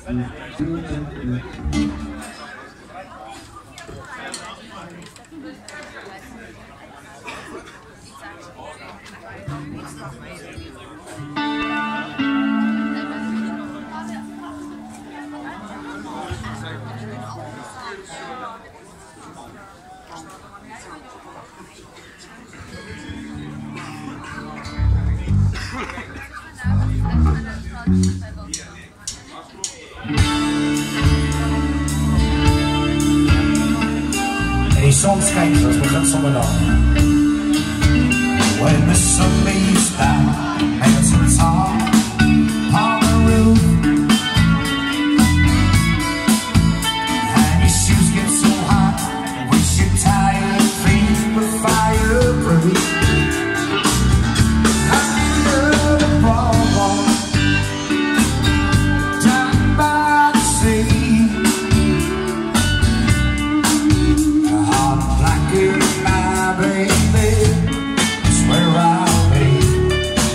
Die Songs kijken, dus we gaan zomaar dan. When the sun beats down and it's hard on the roof, and your shoes get so hot, wish your tired feet were fireproof. Under the boardwalk, down by the sea, my baby, it's where I'll be.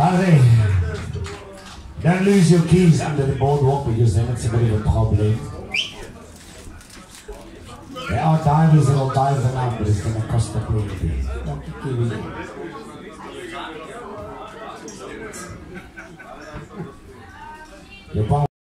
Harry, don't lose your keys under the boardwalk because then it's a bit of a problem. There are divers that will dive them out, but it's going to cost a plenty. Don't you kidding me? Your